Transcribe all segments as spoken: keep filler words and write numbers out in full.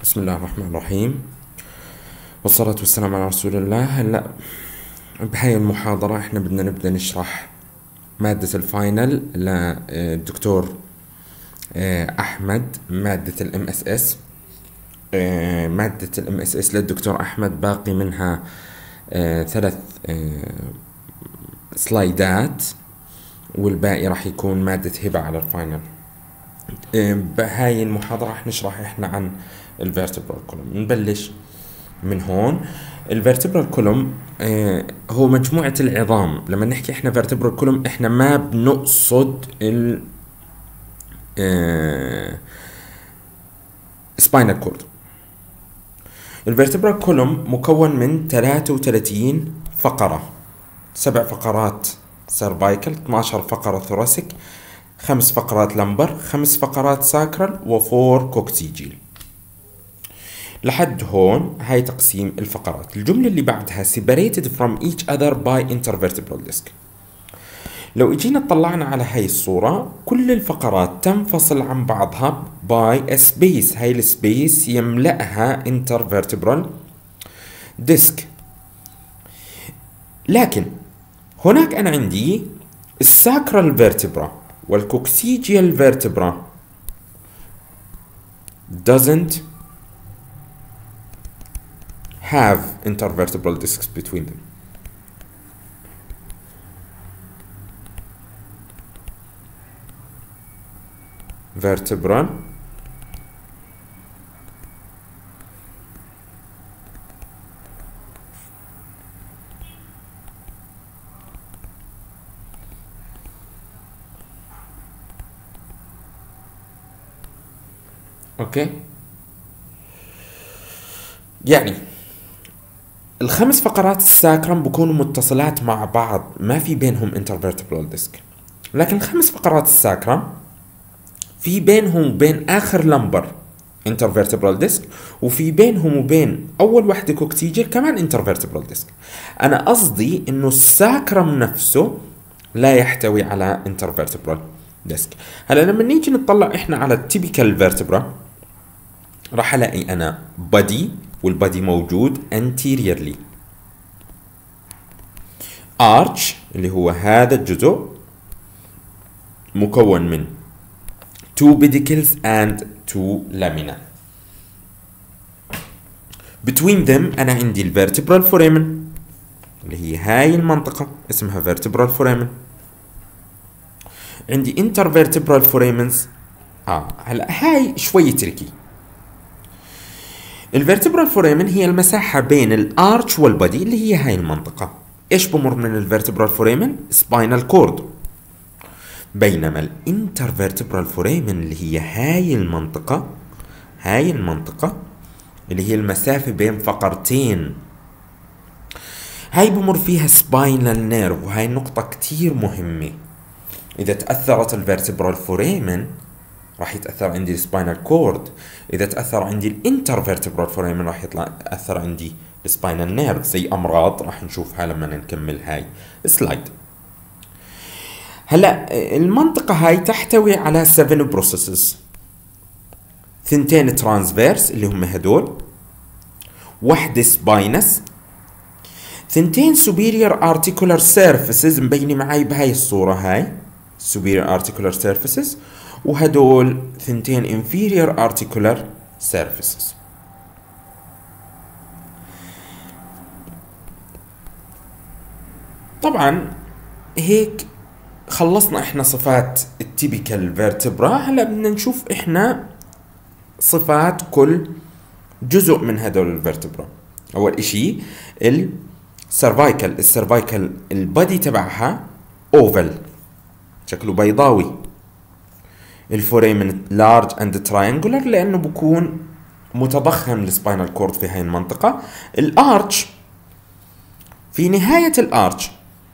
بسم الله الرحمن الرحيم، والصلاة والسلام على رسول الله. هلا بهاي المحاضرة احنا بدنا نبدأ نشرح مادة الفاينل للدكتور أحمد، مادة الام اس اس. مادة الام اس اس للدكتور أحمد باقي منها آه، ثلاث آه، سلايدات، والباقي راح يكون مادة هبة على الفاينل. آه، بهاي المحاضرة راح نشرح احنا عن الفيرتبرال كولوم. نبلش من هون. الفيرتبرال كولوم آه هو مجموعة العظام. لما نحكي احنا فيرتبرال كولوم احنا ما بنقصد ال آه سباينال كورد. الفيرتبرال كولوم مكون من ثلاثة وثلاثين فقرة، سبع فقرات سيرفايكل، اثناشر فقرة ثوراسيك، خمس فقرات لمبر، خمس فقرات ساكرال، وفور كوكسيجيل. لحد هون هاي تقسيم الفقرات. الجملة اللي بعدها separated from each other by intervertebral disc. لو اجينا اطلعنا على هاي الصورة، كل الفقرات تنفصل عن بعضها by a space. هاي السبيس يملأها intervertebral disc. لكن هناك انا عندي الساكرال فيرتبرا والكوكسيجيال فيرتبرا doesn't have intervertebral discs between them. Vertebral اوكي. يعني الخمس فقرات الساكرم بكونوا متصلات مع بعض، ما في بينهم intervertebral disc. لكن الخمس فقرات الساكرم في بينهم وبين آخر لمبر intervertebral disc، وفي بينهم وبين أول وحدة كوكسيجيل كمان intervertebral disc. أنا قصدي إنه الساكرم نفسه لا يحتوي على intervertebral disc. هلا لما نيجي نطلع إحنا على التيبيكال فيرتبرا، راح ألاقي أنا body، والبادي موجود anteriorly. arch اللي هو هذا الجزء مكون من two pedicles and two lamina. between them أنا عندي الvertebral foramen اللي هي هاي المنطقة اسمها vertebral foramen. عندي intervertebral foramens. آه هلا هاي شوي تركي. الفيرتبرال فورامين هي المساحة بين الارش والبادي اللي هي هاي المنطقة. ايش بمر من الفيرتبرال فورامين؟ سباينال كورد. بينما الانترفيرتبرال فورامين اللي هي هاي المنطقة، هاي المنطقة اللي هي المسافة بين فقرتين، هاي بمر فيها سباينال نيرف. وهاي النقطة كتير مهمة. إذا تأثرت الفيرتبرال فورامين راح يتأثر عندي السباينال كورد. إذا تأثر عندي الانترفيرتبرال فورامين راح يطلع يتأثر عندي السباينال نيرف. زي أمراض راح نشوفها لما نكمل هاي السلايد. هلا المنطقة هاي تحتوي على سبعة بروسيسز، ثنتين ترانسفيرس اللي هم هدول، واحدة سباينس، ثنتين superior articular surfaces مبينة معي بهاي الصورة، هاي superior articular surfaces، وهدول ثنتين inferior articular surfaces. طبعا هيك خلصنا احنا صفات التيبيكال فيرتبرا. هلا بدنا نشوف احنا صفات كل جزء من هدول الفيرتبرا. اول اشي السيرفايكل. السيرفايكل البادي تبعها اوفل، شكله بيضاوي. الفورامين لارج اند تراينجولار لانه بكون متضخم السباينال كورد في هاي المنطقة. الارش، في نهاية الارش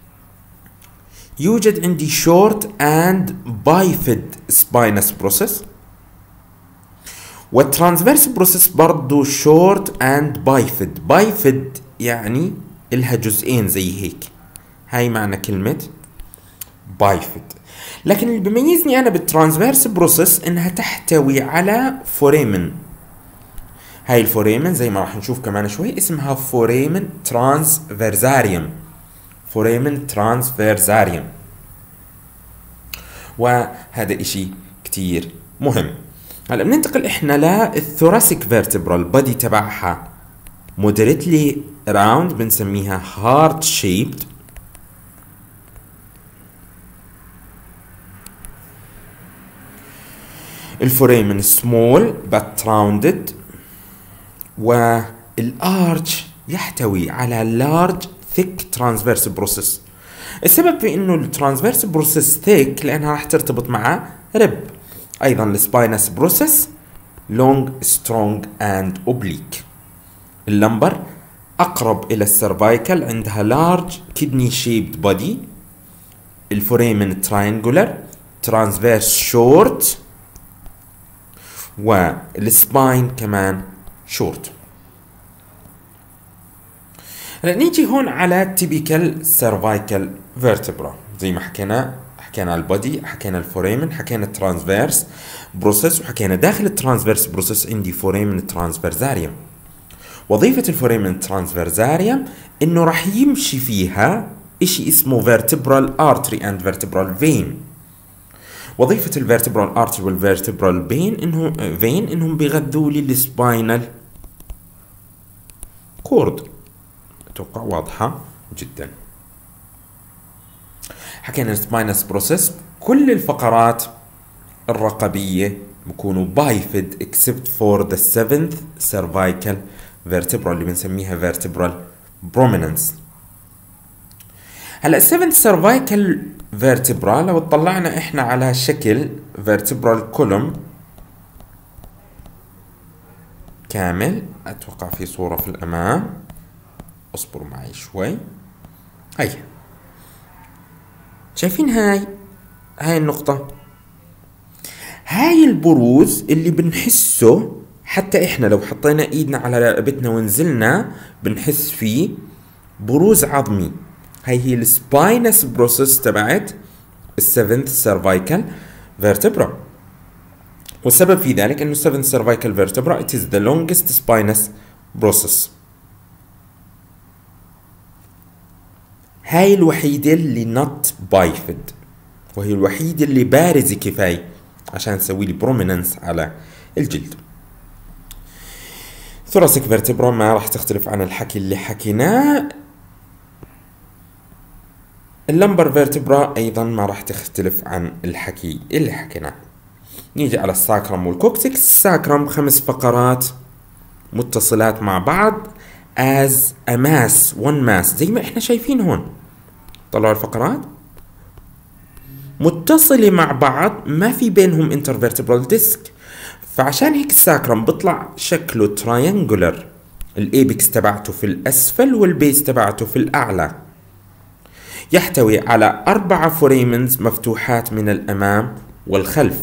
يوجد عندي شورت اند بايفيد سباينس بروسيس، والترانسفيرس بروسيس برضو شورت اند بايفيد. بايفيد يعني الها جزئين زي هيك، هاي معنى كلمة بايفيد. لكن اللي بيميزني انا بالترانسفيرس بروسيس انها تحتوي على فورامين. هاي الفوريمن زي ما راح نشوف كمان شوي اسمها فوريمن ترانسفيرزاريوم، فوريمن ترانسفيرزاريوم، وهذا اشي كتير مهم. هلا بننتقل احنا للثوراسيك فيرتبرال بادي تبعها moderately round، بنسميها heart shaped. الفوريمن small but rounded، والارش يحتوي على large thick transverse process. السبب في انه الترانسفيرس بروسيس thick لانها راح ترتبط مع رب. ايضا السباينس بروسيس long strong and oblique. اللمبر اقرب الى السيرفايكل، عندها large kidney shaped body. الفوريمن triangular transverse short، والسباين كمان short. هلا نيجي هون على typical cervical vertebra. زي ما حكينا حكينا البودي، حكينا الفوريمن، حكينا الترانسفيرس بروسيس، وحكينا داخل الترانسفيرس بروسيس عندي فوريمن ترانسفيرزاريوم. وظيفة الفوريمن ترانسفيرزاريوم انه راح يمشي فيها اشي اسمه vertebral artery and vertebral vein. وظيفة الفيرتبرال ارتري والفيرتبرال فين انه فين انهم بيغذوا لي السباينال كورد. اتوقع واضحة جدا. حكينا السباينس بروسيس، كل الفقرات الرقبية بكونوا بايفيد except for the seventh cervical vertebra اللي بنسميها vertebral prominence. هلا seventh cervical vertebra لو اطلعنا احنا على شكل vertebral column كامل، اتوقع في صورة في الامام، اصبروا معي شوي. هي شايفين هاي هاي النقطة، هاي البروز اللي بنحسه حتى احنا لو حطينا ايدنا على رقبتنا ونزلنا بنحس فيه بروز عظمي. هاي هي السباينس بروسيس تبعت السفنث سيرفايكال فيرتبرا، والسبب في ذلك انه السفنث سيرفايكال فيرتبرا it is the longest spinous process. هاي الوحيدة اللي not bifid، وهي الوحيدة اللي بارزة كفاية عشان تسوي لي بروميننس على الجلد. ثوراسيك فيرتبرا ما راح تختلف عن الحكي اللي حكيناه. اللمبر فيرتبرا ايضا ما راح تختلف عن الحكي اللي حكيناه. نيجي على الساكرم والكوكسكس. الساكرم خمس فقرات متصلات مع بعض as a mass one mass زي ما احنا شايفين هون. طلعوا الفقرات متصلة مع بعض، ما في بينهم intervertebral disc، فعشان هيك الساكرم بيطلع شكله تراينجولر، الايبكس تبعته في الاسفل والبيس تبعته في الاعلى. يحتوي على أربعة فوريمنز مفتوحات من الأمام والخلف.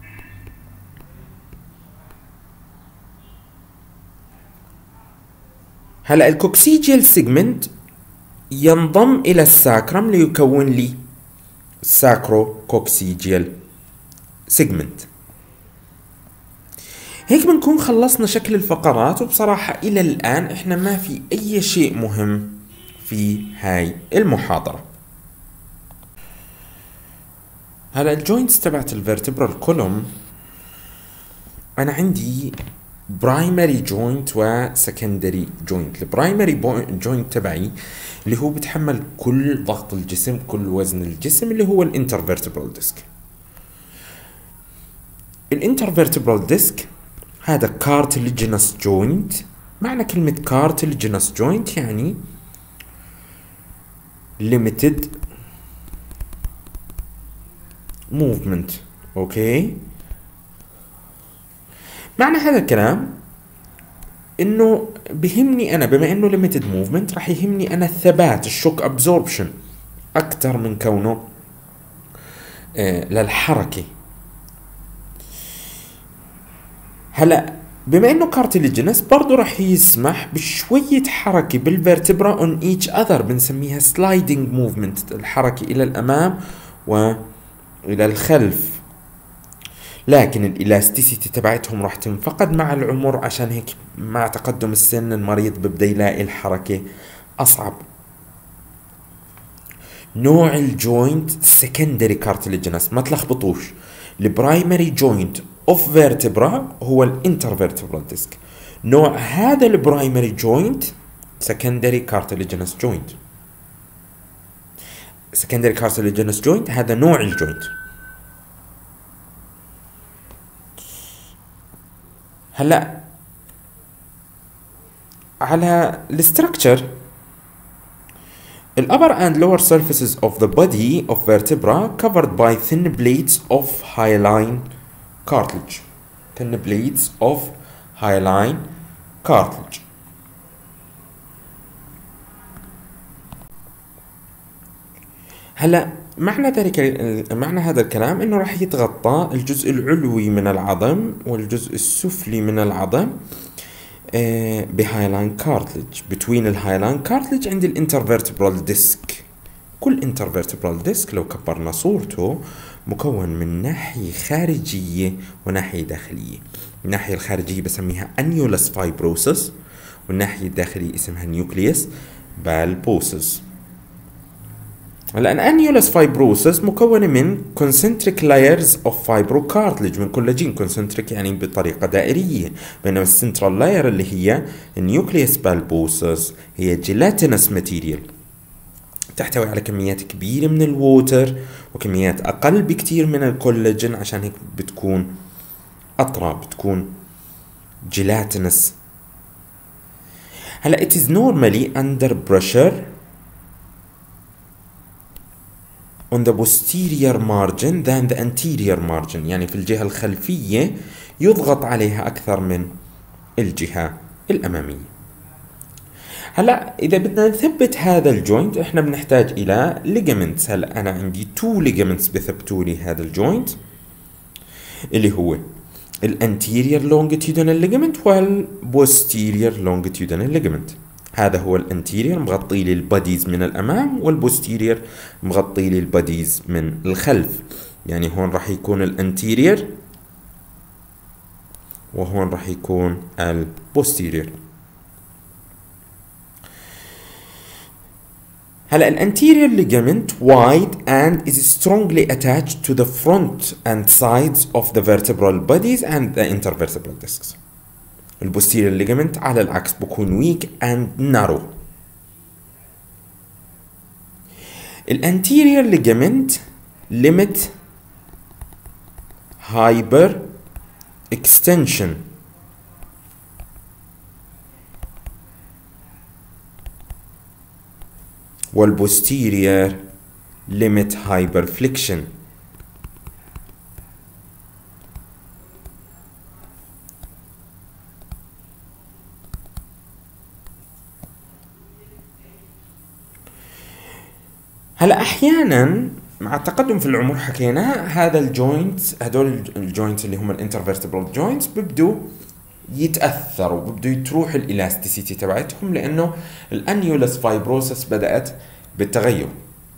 هلا الكوكسيجيال سيجمنت ينضم إلى الساكرم ليكون لي ساكرو كوكسيجيال سيجمنت. هيك بنكون خلصنا شكل الفقرات، وبصراحة إلى الآن إحنا ما في أي شيء مهم في هاي المحاضرة. هلا الجوينتس تبعت الفيرتبرال كولوم، أنا عندي برايمري جوينت وسكندري جوينت. البرايمري جوينت تبعي اللي هو بتحمل كل ضغط الجسم، كل وزن الجسم، اللي هو الانترفيرتبرال ديسك. الانترفيرتبرال ديسك هذا كارتليجينس جوينت. معنى كلمة كارتليجينس جوينت يعني limited movement. اوكي، معنى هذا الكلام انه بهمني انا بما انه limited movement راح يهمني انا الثبات، الشوك absorption اكثر من كونه آه للحركة. هلا بما انه كارتليجينس برضو راح يسمح بشوية حركة بالفيرتبرا on each other، بنسميها sliding movement، الحركة الى الامام والى الخلف. لكن الالاستيسيتي تبعتهم راح تنفقد مع العمر، عشان هيك مع تقدم السن المريض ببدأ يلاقي الحركة أصعب. نوع الجوينت سكندري كارتليجينس، ما تلخبطوش. البرايمري جوينت اوف فيرتبرا هو الانترفيرتبرال ديسك. نوع هذا البرايمري جوينت سكندري كارتليجينس جوينت. سكندري كارتليجينس جوينت هذا نوع الجوينت. هلا على الستركتشر، the upper and lower surfaces of the body of vertebra covered by thin plates of hyaline cartilage. thin plates of hyaline cartilage. هلا معنى ذلك، معنى هذا الكلام انه راح يتغطى الجزء العلوي من العظم والجزء السفلي من العظم بهايلاين كارتلج. بتوين الهايلاين كارتلج عند الانترفيرتبرال ديسك. كل انترفيرتبرال ديسك لو كبرنا صورته مكون من ناحية خارجية وناحية داخلية. الناحية الخارجية بسميها annulus fibrosus، والناحية الداخلية اسمها nucleus bulbosus. هلا الانيولس فايبروسس مكونة من concentric layers of fibrocartilage، من كولاجين. concentric يعني بطريقة دائرية، بينما السنترال لاير اللي هي النيوكليوس بالبوسس هي جيلاتينس ماتيريال، تحتوي على كميات كبيرة من الووتر وكميات أقل بكتير من الكولاجين، عشان هيك بتكون أطرى، بتكون جيلاتينس. هلا it is normally under pressure on the posterior margin than the anterior margin، يعني في الجهة الخلفية يضغط عليها أكثر من الجهة الأمامية. هلا إذا بدنا نثبت هذا الجوينت احنا بنحتاج إلى ligaments. هلا أنا عندي two ligaments بثبتوا لي هذا الجوينت، اللي هو الانتيريور longitudinal ligament والبوستيريور longitudinal ligament. هذا هو الانتيريور مغطي لي الباديز من الامام، والبوستيريور مغطي لي الباديز من الخلف. يعني هون راح يكون الانتيريور وهون راح يكون البوستيريور. هلا الانتيريور ligament wide and is strongly attached to the front and sides of the vertebral bodies and the intervertebral discs. البوستيريور ليجمنت على العكس بكون ويك اند نارو. الانتيريور ليجمنت ليميت هايبر اكستنشن، والبوستيريور ليميت هايبر فليكشن. هلا احيانا مع التقدم في العمر حكينا هذا الجوينت، هدول الجوينت اللي هم الانترفيرتبرال جوينتس بيبدوا يتاثروا، بيبدوا تروح الالاستيسيتي تبعتهم، لانه الانيولس فايبروسس بدات بالتغير.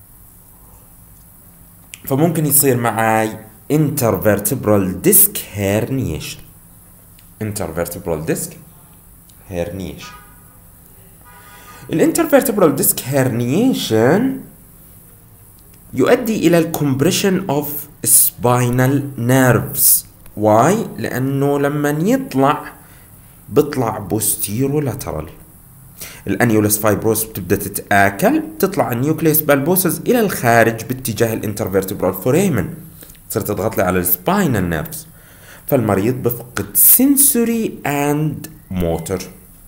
فممكن يصير معي intervertebral disc herniation. intervertebral disc herniation. الانترفيرتبرال ديسك هيرنيشن يؤدي إلى الكمبريشن اوف سباينال نيرفز. واي؟ لأنه لما يطلع بيطلع بوستيرو لاترال. الانيولس فايبروس بتبدأ تتآكل، تطلع النيوكليوس بالبوسز إلى الخارج باتجاه الانترفيرتبرال فوريمن، تصير تضغط لي على السباينال نيرفز، فالمريض بفقد سنسوري اند موتور.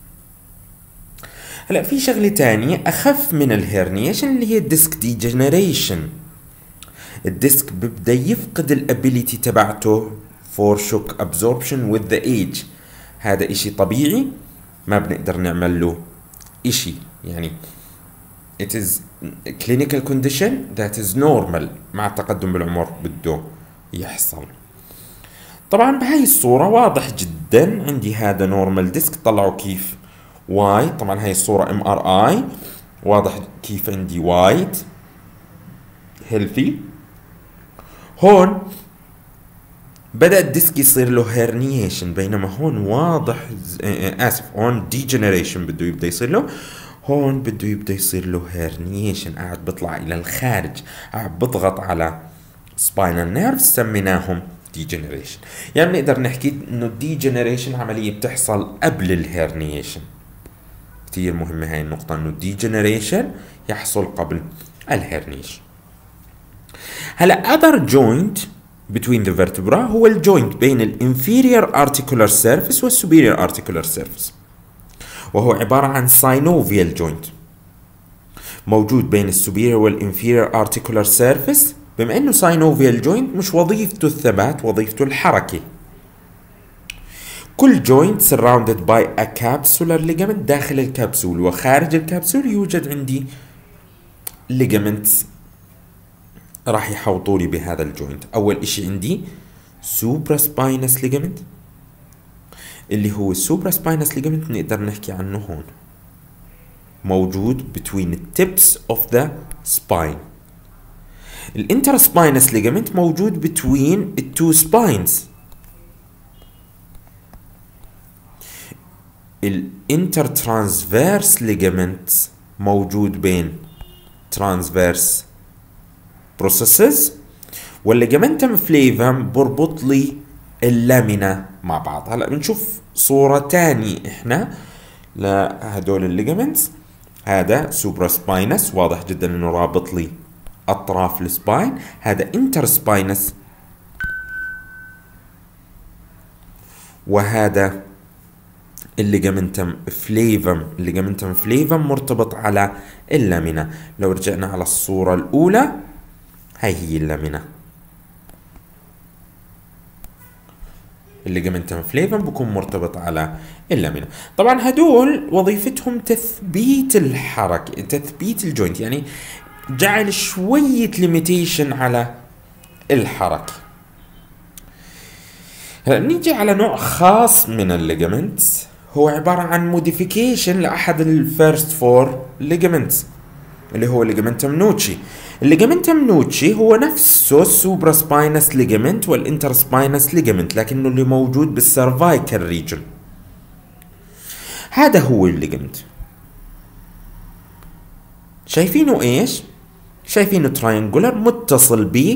هلا في شغلة تانية أخف من الهيرنيشن اللي هي الديسك ديجنريشن. الديسك ببدأ يفقد الابيليتي تبعته for shock absorption with the age. هذا إشي طبيعي ما بنقدر نعمل له إشي، يعني it is a clinical condition that is normal مع التقدم بالعمر بده يحصل. طبعا بهاي الصورة واضح جدا عندي هذا نورمال ديسك، طلعوا كيف واي. طبعا هاي الصورة ام ار اي، واضح كيف عندي وايد هيلثي. هون بدأ الديسك يصير له هيرنيشن، بينما هون واضح آسف هون ديجنريشن بده يبدأ يصير له، هون بده يبدأ يصير له هيرنيشن، قاعد بيطلع إلى الخارج، قاعد بضغط على سباينال نيرفز، سميناهم ديجنريشن. يعني نقدر نحكي إنه الديجنريشن عملية بتحصل قبل الهيرنيشن. كتير مهمة هاي النقطة، إنه الديجنريشن يحصل قبل الهيرنيشن. هلا other joint between the vertebra هو الجوينت بين ال inferior articular surface وال superior articular surface، وهو عبارة عن synovial joint موجود بين ال superior وال inferior articular surface. بما انه synovial joint مش وظيفته الثبات، وظيفته الحركة. كل joint surrounded by a capsular ligament، داخل الكبسول وخارج الكبسول يوجد عندي ligaments راح يحوطوا لي بهذا الجوينت. اول اشي عندي supraspinous ligament، اللي هو supraspinous ligament نقدر نحكي عنه هون، موجود between the tips of the spine. الانترسباينس ligament موجود between the two spines. الانترترانسفيرس ligament موجود بين transverse processes، والليجامنتم فليفم بربط لي اللامينا مع بعض. هلا بنشوف صورة تانية احنا لهدول الليجامنتس. هذا سوبرا سباينس، واضح جدا انه رابط لي اطراف السباين. هذا انتر سباينس، وهذا الليجامنتم فليفم. الليجامنتم فليفم مرتبط على اللامينا. لو رجعنا على الصورة الاولى، هاي هي اللامينا. الليجامنتم فليفم بكون مرتبط على اللامينا. طبعا هدول وظيفتهم تثبيت الحركة، تثبيت الجوينت، يعني جعل شوية ليميتيشن على الحركة. هلا نيجي على نوع خاص من الليجامنتس، هو عبارة عن موديفيكيشن لأحد الفيرست فور ليجامنتس، اللي هو ليجامنتم نوتشي. الليجامنتم نوتشي هو نفسه السوبرا سباينس ليجامنت والانتر سباينس ليجامنت، لكنه اللي موجود بالسيرفايكال ريجن. هذا هو الليجامنت. شايفينه ايش؟ شايفينه تراينجولر متصل ب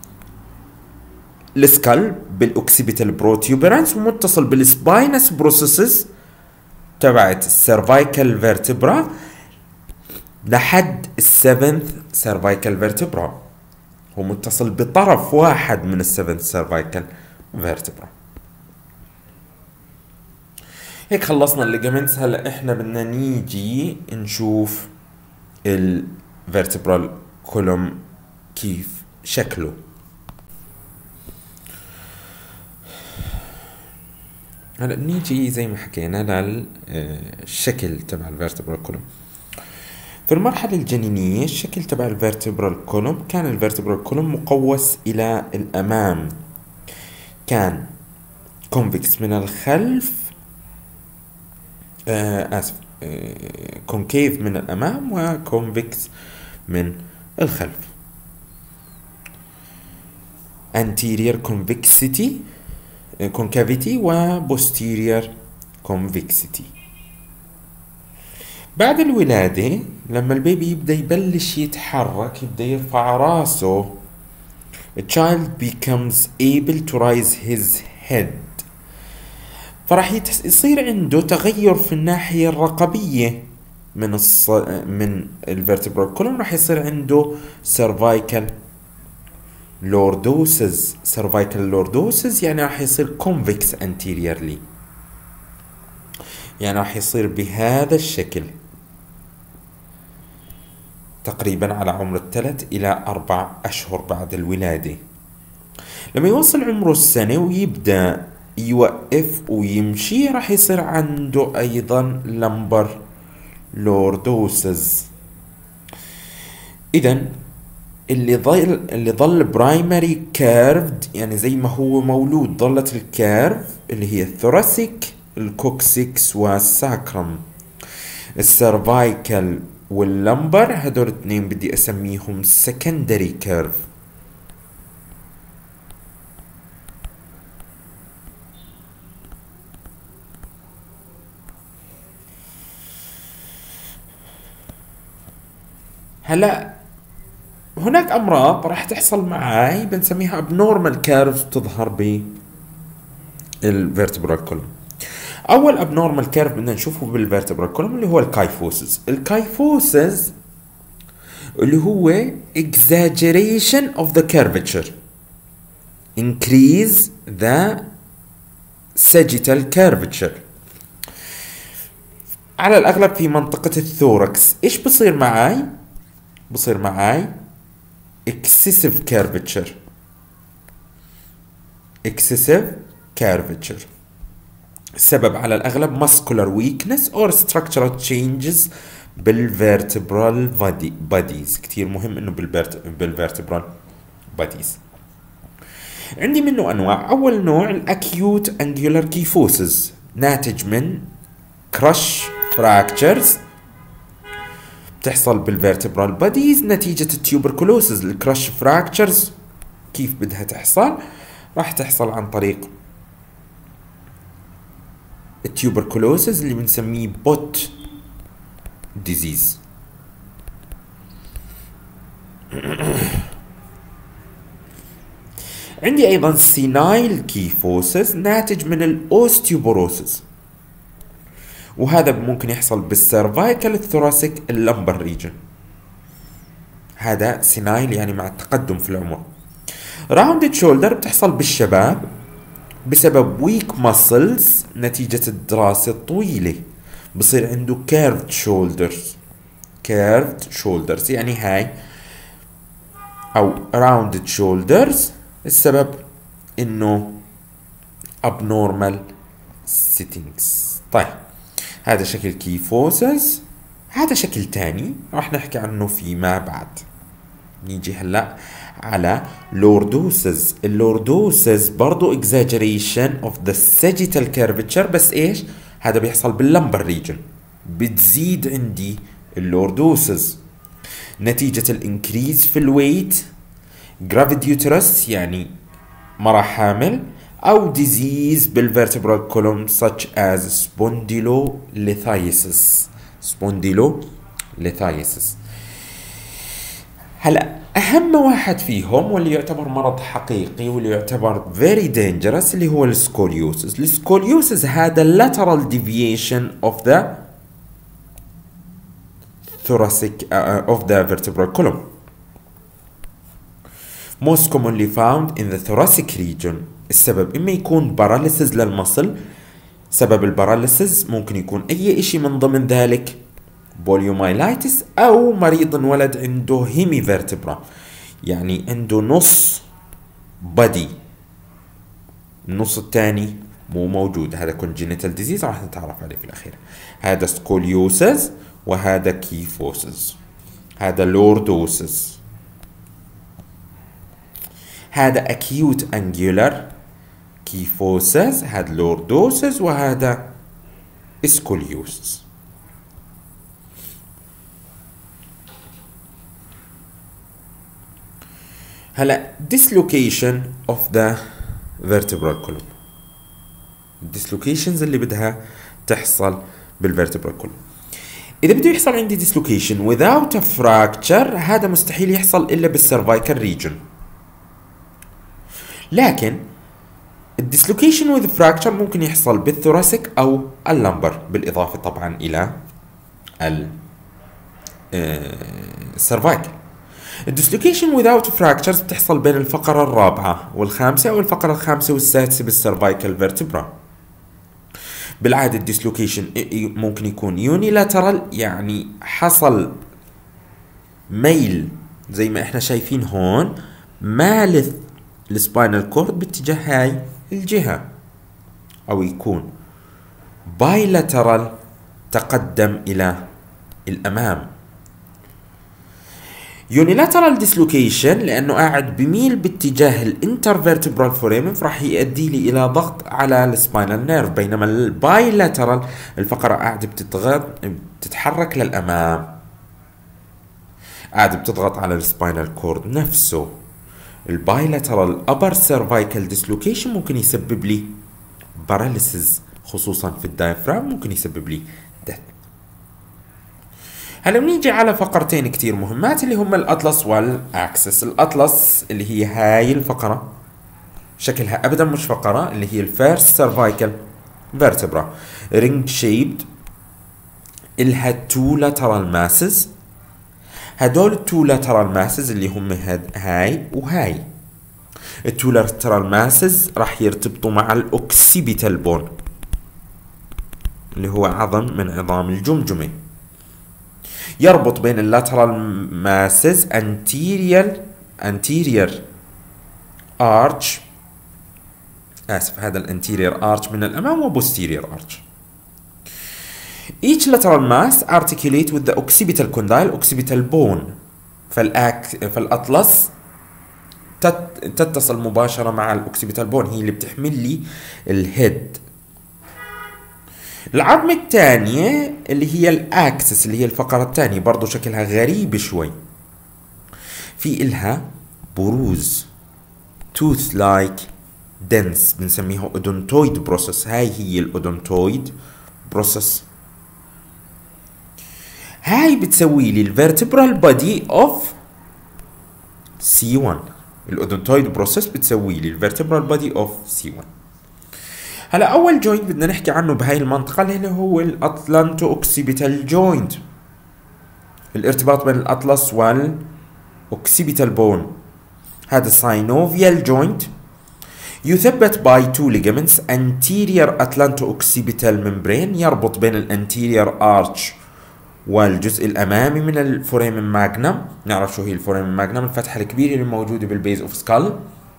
السكال بالاوكسيبيتال بروتيوبرانس، ومتصل بالسباينس بروسيسز تبعت السيرفايكال فيرتبرا لحد السفنث سيرفايكال فيرتبرا. هو متصل بطرف واحد من السفنث سيرفايكال فيرتبرا. هيك خلصنا الليجامنتس. هلا احنا بدنا نيجي نشوف الفيرتبرال كولوم كيف شكله. هلا نيجي زي ما حكينا للشكل تبع الفيرتبرال كولوم. في المرحلة الجنينية الشكل تبع الفيرتبرال كولوم كان الفيرتبرال كولوم مقوس إلى الأمام، كان كونفكس من الخلف، آه آسف آه كونكيف من الأمام وكونفكس من الخلف. anterior convexity concavity و posterior convexity. بعد الولادة لما البيبي يبدأ يبلش يتحرك، يبدأ يرفع راسه، the child becomes able to raise his head، فراح يصير عنده تغير في الناحية الرقبية من الص... من الفيرتبرال كولوم. راح يصير عنده cervical lordosis. cervical lordosis يعني راح يصير convex anteriorly، يعني راح يصير بهذا الشكل تقريبا على عمر الثلاث إلى أربع أشهر بعد الولادة. لما يوصل عمره السنة ويبدأ يوقف ويمشي، راح يصير عنده أيضا لمبر لوردوسز. إذن اللي ظل اللي ظل برايمري كيرفد، يعني زي ما هو مولود ظلت الكيرف اللي هي الثوراسيك، الكوكسيكس والساكرم. السيرفايكال واللمبر هدول اثنين بدي اسميهم سكندري كيرف. هلا هناك امراض راح تحصل معاي بنسميها abnormal curves تظهر بالvertebral column. اول abnormal curve بدنا نشوفه بالvertebral column اللي هو الكايفوسز. الكايفوسز اللي هو exaggeration of the curvature, increase the sagittal curvature. على الاغلب في منطقة الثوركس. ايش بصير معاي؟ بصير معاي excessive curvature excessive curvature. السبب على الأغلب muscular weakness or structural changes بالvertebral bodies. كتير مهم إنه بالvertebral bodies. عندي منه أنواع. أول نوع الacute angular kyphosis ناتج من crush fractures بتحصل بالvertebral bodies نتيجة التيوبركلوسز. الكراش fractures كيف بدها تحصل؟ راح تحصل عن طريق التيوبركلوسز اللي بنسميه بوت ديزيز. عندي ايضا سينايل كيفوسز ناتج من الاوستيوبوروسز، وهذا ممكن يحصل بالسيرفايكال الثوراسيك اللمبر ريجن. هذا سينايل يعني مع التقدم في العمر. راوندد شولدر بتحصل بالشباب بسبب ويك ماسلز نتيجة الدراسة الطويلة. بصير عنده كيرفد شولدرز كيرفد شولدرز يعني هاي او راوندد شولدرز. السبب انه abnormal settings. طيب هذا شكل كيفوسز. هذا شكل تاني راح نحكي عنه فيما بعد. نيجي هلا على لوردوسز. اللوردوسز برضو exaggeration of the sagittal curvature، بس ايش؟ هذا بيحصل باللمبر ريجن. بتزيد عندي اللوردوسز نتيجة الانكريز في الويت، جرافيديوترس يعني مرة حامل، أو ديزيز بالvertebral column such as spondylolithiasis. spondylolithiasis. هلا أهم واحد فيهم واللي يعتبر مرض حقيقي واللي يعتبر very dangerous اللي هو السكوليوسز. السكوليوسز هذا lateral deviation of the thoracic uh, of the vertebral column, most commonly found in the thoracic region. السبب إما يكون paralysis للمصل. سبب الباراليسيس ممكن يكون أي إشي من ضمن ذلك بوليومايلايتس، أو مريض انولد عنده هيمي فيرتبرا يعني عنده نص بدي النص الثاني مو موجود. هذا congenital disease راح نتعرف عليه في الأخير. هذا سكوليوسز وهذا كيفوسز. هذا لوردوسز. هذا acute angular كيفوسز. هذا لوردوسز وهذا سكوليوسز. هلا dislocation of the vertebral column. dislocations اللي بدها تحصل بالvertebral column. إذا بده يحصل عندي dislocation without a fracture هذا مستحيل يحصل إلا بالcervical region. لكن الديسلوكيشن with fracture ممكن يحصل بالثوراسيك أو اللمبر، بالإضافة طبعا إلى السيرفايكل. الديسلوكيشن without fractures بتحصل بين الفقرة الرابعة والخامسة أو الفقرة الخامسة والسادسة بالسيرفايكال فيرتبرا. بالعادة الديسلوكيشن ممكن يكون يونيلاترال يعني حصل ميل زي ما احنا شايفين هون مال السباينال كورد باتجاه هاي الجهة، أو يكون بايلاترال تقدم إلى الأمام. يونيلاترال ديسلوكيشن لأنه قاعد بميل باتجاه الانترفيرتبرال فوريمن راح يؤدي لي إلى ضغط على السباينال نيرف، بينما البايلاترال الفقرة قاعدة بتتغط بتتحرك للأمام، قاعدة بتضغط على السباينال كورد نفسه. البايلاترال upper cervical dislocation ممكن يسبب لي paralysis خصوصا في الدايفرام، ممكن يسبب لي death. هلا بنيجي على فقرتين كتير مهمات اللي هم الاطلس والاكسس. الاطلس اللي هي هاي الفقرة شكلها ابدا مش فقرة، اللي هي الفيرست سيرفايكال فيرتبرا رينج شيبد، الها تو لاترال ماسز. هدول التو لاترال ماسز اللي هم هاي وهاي. التو لاترال ماسز راح يرتبطوا مع الاوكسيبيتال بون اللي هو عظم من عظام الجمجمة. يربط بين اللاترال ماسز anterior anterior arch، آسف هذا الانتيرير ارش من الأمام وبوستيرير ارش. Each lateral mass articulate with the occipital condyle occipital bone. فالأك فالأطلس تت... تتصل مباشرة مع الأوكسيبيتال بون، هي اللي بتحمل لي الهيد. العظمة الثانية اللي هي الأكسس اللي هي الفقرة الثانية برضو شكلها غريب شوي، في إلها بروز tooth like dense بنسميها odontoid process. هاي هي الأودونتويد بروسس. هاي بتسوي لي الفيرتبرال بودي اوف سي واحد. الأودونتويد بروسس بتسوي لي الفيرتبرال بودي اوف سي واحد. هلا اول جوينت بدنا نحكي عنه بهاي المنطقة اللي هو الاطلانتو اوكسيبيتال جوينت، الارتباط بين الاطلس والاوكسيبيتال بون. هذا ساينوفيال جوينت يثبت باي تو ليجامنتس anterior atlanto-occipital membrane، يربط بين الانتيرير ارش والجزء الامامي من الفوريمن ماجنم. نعرف شو هي الفوريمن ماجنم، الفتحة الكبيرة اللي موجودة بالبيز اوف سكال.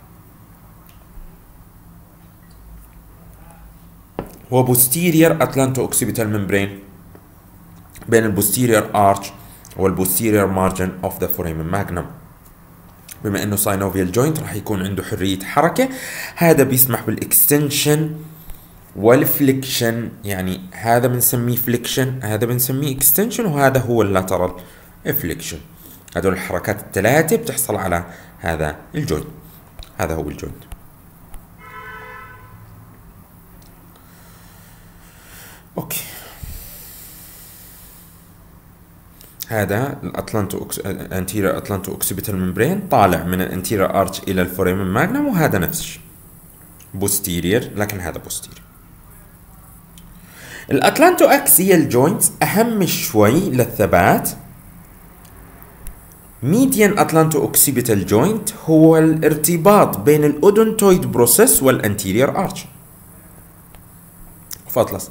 وبوستيرير اتلانتو اوكسيبيتال ممبرين بين البوستيرير ارش والبوستيرير مارجن اوف ذا فوريمن ماجنم. بما انه ساينوفيال جوينت راح يكون عنده حرية حركة، هذا بيسمح بالاكستنشن والفليكشن. يعني هذا بنسميه فليكشن، هذا بنسميه اكستنشن، وهذا هو اللاترال فليكشن. هذول الحركات الثلاثة بتحصل على هذا الجوينت. هذا هو الجوينت. اوكي، هذا الاتلانتو أوكس... انتيرير اتلانتو اوكسيبيتال ممبرين طالع من الانتيرير ارش الى الفوريمن ماجنم، وهذا نفس الشيء بوستيرير، لكن هذا بوستيرير. الاتلانتو اكسيال جوينتس اهم شوي للثبات. ميديان اتلانتو اوكسيبيتال جوينت هو الارتباط بين الاودونتويد بروسيس والانتيرير ارش. فاطلس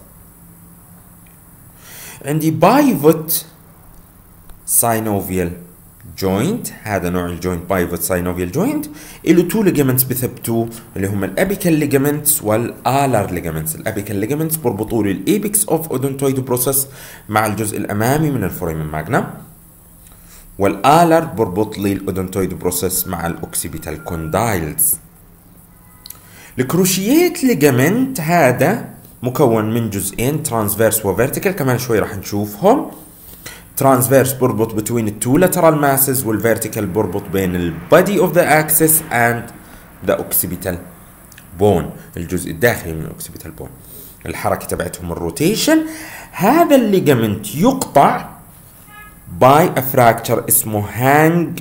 عندي بايفوت ساينوفيال جوينت، هذا نوع الجوينت بايفوت ساينوفيال جوينت، له تو ليجامنتس بثبتوه اللي هم الابيكال ليجامنتس والالر ليجامنتس. الابيكال ليجامنتس بربطوا لي الايبكس اوف اودونتويد بروسيس مع الجزء الامامي من الفوريمن ماجنم، والالر بربط لي الاودونتويد بروسيس مع الاوكسيبيتال كوندايلز. الكروشيات ليجامنت هذا مكون من جزئين، ترانسفيرس وفيرتيكال، كمان شوي راح نشوفهم. ترانسفيرس بربط between the two lateral masses، والفيرتيكال بربط بين ال body of the axis and the occipital bone، الجزء الداخلي من الاوكسيبيتال بون. الحركة تبعتهم الروتيشن. هذا الليجامنت يقطع by a fracture اسمه hang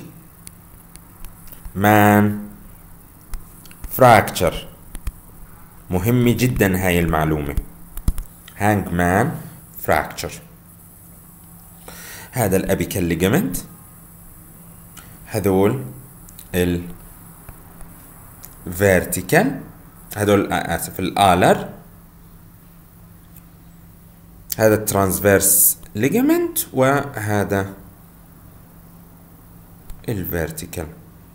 man fracture. مهمة جدا هاي المعلومة، hang man fracture. هذا الابيكال ليجامنت، هذول الفيرتيكال، هذول اسف الالر، هذا الترانسفيرس ليجامنت، وهذا الفيرتيكال.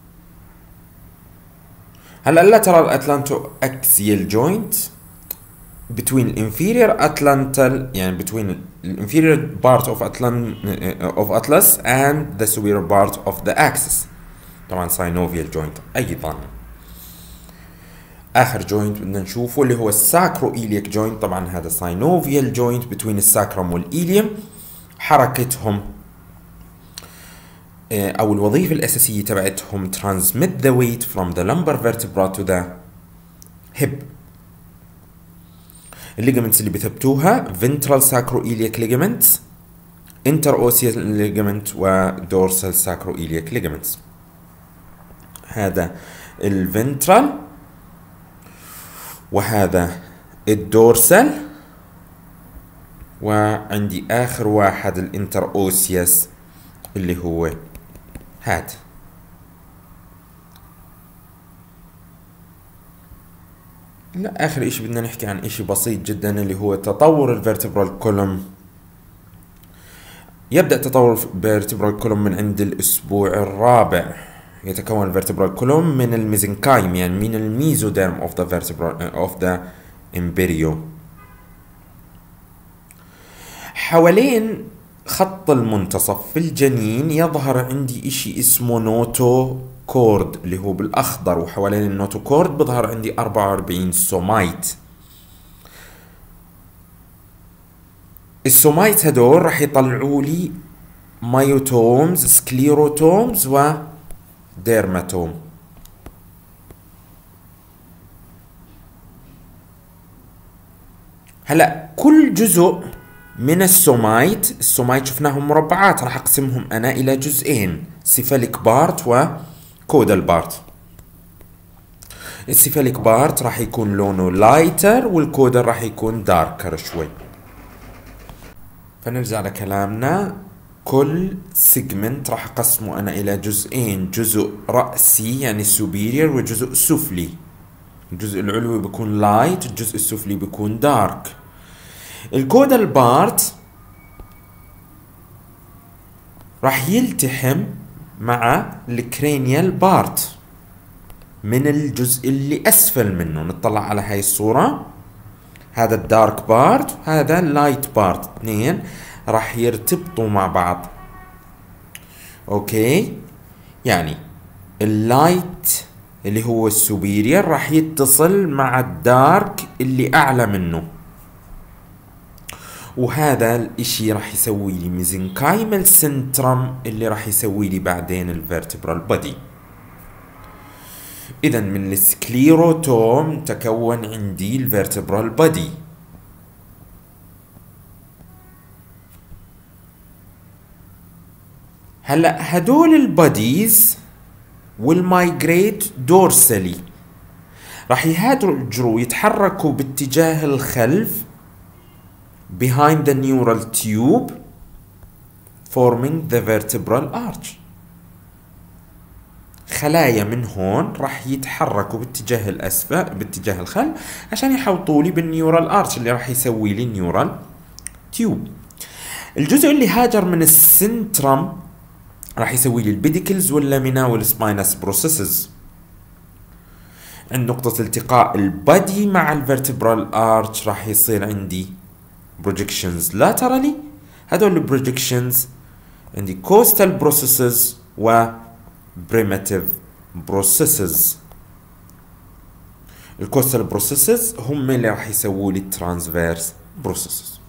هلا اللاترال اتلانتو اكسيال جوينت between inferior atlantal، يعني between the inferior part of atlan of atlas and the superior part of the axis. طبعا synovial joint. ايضا اخر جوينت بدنا نشوفه اللي هو الساكرو إيليك جوينت. طبعا هذا synovial joint between الساكرم والإيليوم. حركتهم او الوظيفة الاساسية تبعتهم transmit the weight from the lumbar vertebra to the hip. الليجمنتس اللي بثبتوها ventral sacroiliac ligaments، interosseious ligament و dorsal sacroiliac ligaments. هذا الفنترال وهذا الدورسال، وعندي آخر واحد الانتروسيوس اللي هو هذا. لا، آخر إشي بدنا نحكي عن إشي بسيط جدا اللي هو تطور الفيرتبرال كولوم. يبدأ تطور الفيرتبرال كولوم من عند الأسبوع الرابع. يتكون الفيرتبرال كولوم من الميزنكايم، يعني من الميزوديرم of the vertebral of the embryo. حوالين خط المنتصف في الجنين يظهر عندي إشي اسمه نوتو كورد اللي هو بالأخضر، وحوالين النوتو كورد بظهر عندي أربعة وأربعين سومايت. السومايت هدول راح يطلعوا لي مايوتومز، سكليروتومز وديرماتوم. هلا كل جزء من السومايت، السومايت شفناهم مربعات، راح اقسمهم انا الى جزئين، سيفاليك بارت وكودال بارت. السيفاليك بارت راح يكون لونه لايتر والكودال راح يكون داركر شوي. فنرجع لكلامنا، كل سيجمنت راح اقسمه انا الى جزئين، جزء رأسي يعني سوبيريور وجزء سفلي. الجزء العلوي بيكون لايت، الجزء السفلي بيكون دارك. الكودال بارت راح يلتحم مع الكرينيال بارت من الجزء اللي اسفل منه. نطلع على هاي الصورة، هذا الدارك بارت هذا اللايت بارت، اثنين راح يرتبطوا مع بعض. اوكي، يعني اللايت اللي هو السوبيريور راح يتصل مع الدارك اللي اعلى منه، وهذا الاشي راح يسوي لي ميزنكايمال سنترم اللي راح يسوي لي بعدين الفيرتبرال بودي. اذا من السكليروتوم تكون عندي الفيرتبرال بودي. هلا هدول البوديز والمايجريت دورسالي راح يهاجروا يتحركوا باتجاه الخلف behind the neural tube forming the vertebral arch. خلايا من هون راح يتحركوا باتجاه الاسفل باتجاه الخلف عشان يحوطوا لي بالنيورال ارش اللي راح يسوي لي النيورال تيوب. الجزء اللي هاجر من السنترم راح يسوي لي البيديكلز واللامينا والسباينس بروسيسز. عند نقطة التقاء البادي مع الفيرتبرال ارش راح يصير عندي projections laterally. هدول البروجكشنز عندي coastal processes و primitive processes. الكوستال بروسيسز هم اللي راح يسووا لي الترانسفيرس بروسيسز.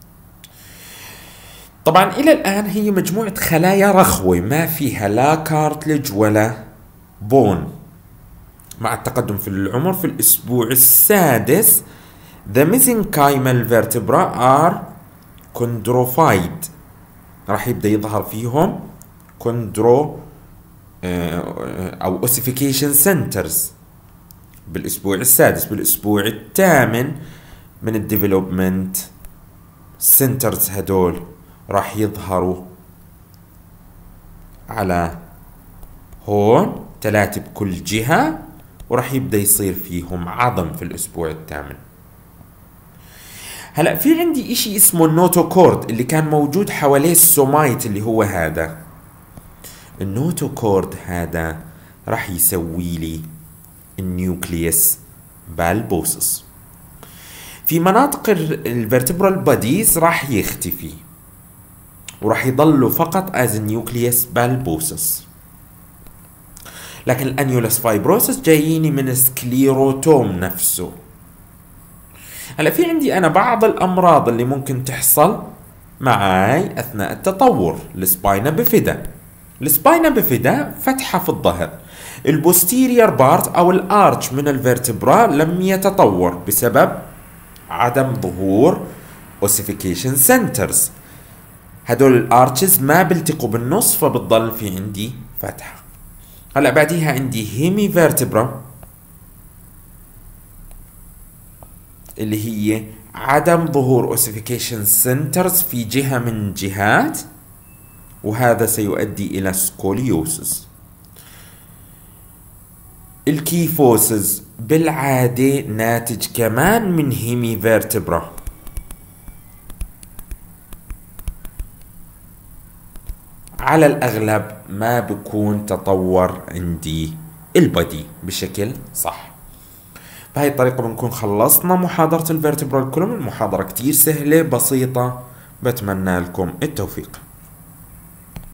طبعا الى الان هي مجموعة خلايا رخوة ما فيها لا كارتلج ولا بون. مع التقدم في العمر في الاسبوع السادس the mesenchymal vertebrae are chondrophyte، راح يبدأ يظهر فيهم كوندرو او ossification centers بالاسبوع السادس. بالاسبوع الثامن من الديفلوبمنت سنترز هدول راح يظهروا على هون ثلاثة بكل جهة، وراح يبدأ يصير فيهم عظم في الاسبوع الثامن. هلا في عندي اشي اسمه النوتوكورد اللي كان موجود حواليه السومايت اللي هو هذا. النوتوكورد هذا راح يسوي لي النيوكليوس بالبوسس. في مناطق الفيرتبرال بوديز راح يختفي وراح يضلوا فقط از النيوكليوس بالبوسس. لكن الانيولس فايبروسس جاييني من السكليروتوم نفسه. هلا في عندي انا بعض الامراض اللي ممكن تحصل معاي اثناء التطور. السباينا بيفيدا، السباينا بيفيدا فتحة في الظهر. البوستيريور بارت او الارش من الفيرتبرا لم يتطور بسبب عدم ظهور اوسيفيكيشن سنترز. هدول الارتشز ما بيلتقوا بالنص، فبتضل في عندي فتحة. هلا بعديها عندي هيمي فيرتبرا اللي هي عدم ظهور اوسيفيكيشن سنترز في جهة من جهات، وهذا سيؤدي الى سكوليوسس. الكيفوسز بالعادة ناتج كمان من هيمي فيرتبرا، على الأغلب ما بكون تطور عندي البادي بشكل صح. بهاي الطريقة بنكون خلصنا محاضرة الفيرتبرال كولوم. المحاضرة كتير سهلة بسيطة، بتمنى لكم التوفيق.